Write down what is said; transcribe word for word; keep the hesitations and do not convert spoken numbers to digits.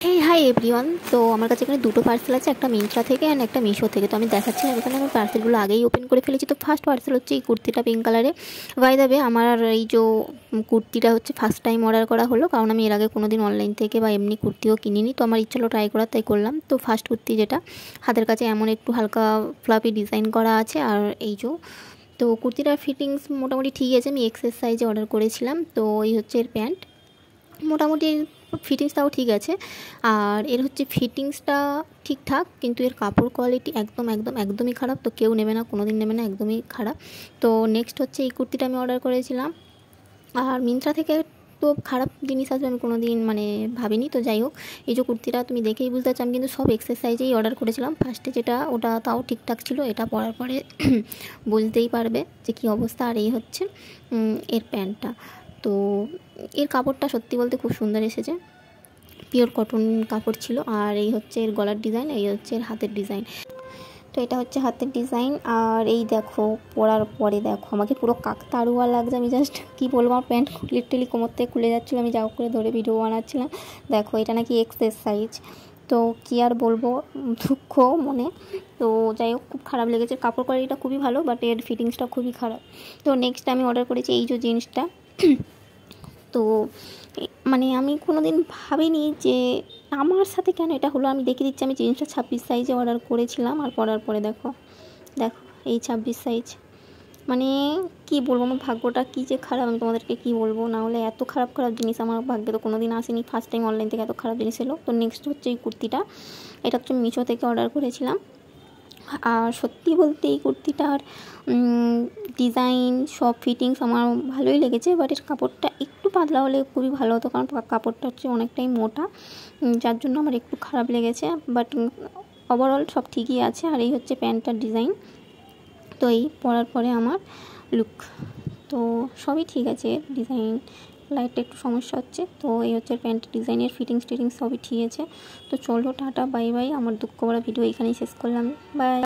এই hi everyone. তো আমার কাছে এখানে দুটো পার্সেল আছে, একটা মিন্ত্রা থেকে অ্যান্ড একটা মিশো থেকে। তো আমি দেখাচ্ছিলাম এখানে আমার পার্সেলগুলো আগেই ওপেন করে ফেলেছি। তো ফার্স্ট পার্সেল হচ্ছে এই কুর্তিটা পিঙ্ক কালারে। বাই দ্য ওয়ে, আমার এই যে কুর্তিটা হচ্ছে ফার্স্ট টাইম অর্ডার করা হলো, কারণ আমি এর আগে কোনো দিন অনলাইন থেকে বা এমনি কুর্তিও কিনিনি। তো আমার ইচ্ছা হলো ট্রাই করার, তাই করলাম। তো ফার্স্ট কুর্তি যেটা হাতের কাছে এমন একটু হালকা ফ্লাফি ডিজাইন করা আছে। আর এই যে তো কুর্তিটার ফিটিংস মোটামুটি ঠিক আছে, আমি এক্সেস সাইজে অর্ডার করেছিলাম। তো এই হচ্ছে এর প্যান্ট, মোটামুটি ফিটিংসটাও ঠিক আছে। আর এর হচ্ছে ফিটিংসটা ঠিকঠাক, কিন্তু এর কাপড় কোয়ালিটি একদম একদম একদমই খারাপ। তো কেউ নেবে না, কোনো দিন নেবে না, একদমই খারাপ। তো নেক্সট হচ্ছে এই কুর্তিটা আমি অর্ডার করেছিলাম। আর মিন্ত্রা থেকে তো খারাপ জিনিস আসবে আমি কোনো দিন মানে ভাবিনি। তো যাই হোক, এই যে কুর্তিটা তুমি দেখেই বুঝতে পারছো, আমি কিন্তু সব এক্সেস সাইজেই অর্ডার করেছিলাম। ফার্স্টে যেটা ওটা তাও ঠিকঠাক ছিল, এটা পরার পরে বুঝতেই পারবে যে কী অবস্থা। আর এই হচ্ছে এর প্যান্টটা। তো এর কাপড়টা সত্যি বলতে খুব সুন্দর এসেছে, পিওর কটন কাপড় ছিল। আর এই হচ্ছে এর গলার ডিজাইন, এই হচ্ছে এর হাতের ডিজাইন। তো এটা হচ্ছে হাতের ডিজাইন। আর এই দেখো পরার পরে দেখো আমাকে পুরো কাকতাড়ুয়া লাগছে। আমি জাস্ট কী বলবো, আমার প্যান্ট লিটারালি কোমর থেকে খুলে যাচ্ছিলো, আমি যা করে ধরে ভিডিও বানাচ্ছিলাম। দেখো এটা নাকি এক্সেস সাইজ। তো কী আর বলবো, দুঃখ মনে। তো যাই হোক, খুব খারাপ লেগেছে। কাপড় কোয়ালিটিটা খুবই ভালো, বাট এর ফিটিংসটা খুবই খারাপ। তো নেক্সট আমি অর্ডার করেছি এই যে জিন্সটা। তো মানে আমি কোনো দিন ভাবিনি যে আমার সাথে কেন এটা হলো। আমি দেখিয়ে দিচ্ছি, আমি জিন্সটা ছাব্বিশ সাইজে অর্ডার করেছিলাম। আর পরার পরে দেখো দেখো এই ছাব্বিশ সাইজ। মানে কি বলবো, আমার ভাগ্যটা কী যে খারাপ, আমি তোমাদেরকে কী বলবো। না হলে এত খারাপ খারাপ জিনিস আমার ভাগ্যে তো কোনো দিন আসেনি। ফার্স্ট টাইম অনলাইন থেকে এত খারাপ জিনিস এলো। তো নেক্সট হচ্ছে এই কুর্তিটা, এটা হচ্ছে মিশো থেকে অর্ডার করেছিলাম। আর সত্যি বলতে এই কুর্তিটার ডিজাইন সব ফিটিংস আমার ভালোই লেগেছে, বাট এর কাপড়টা একটু পাতলা হলে খুবই ভালো হতো, কারণ কাপড়টা হচ্ছে অনেকটাই মোটা, যার জন্য আমার একটু খারাপ লেগেছে। বাট ওভারঅল সব ঠিকই আছে। আর এই হচ্ছে প্যান্টটার ডিজাইন। তো এই পরার পরে আমার লুক, তো সবই ঠিক আছে। ডিজাইন লাইটটা একটু সমস্যা হচ্ছে। তো এই হচ্ছে প্যান্টের ডিজাইনের ফিটিংস টিটিংস সবই ঠিক আছে। তো চলো টাটা বাই বাই, আমার দুঃখ ভরা ভিডিও এখানেই শেষ করলাম। বাই।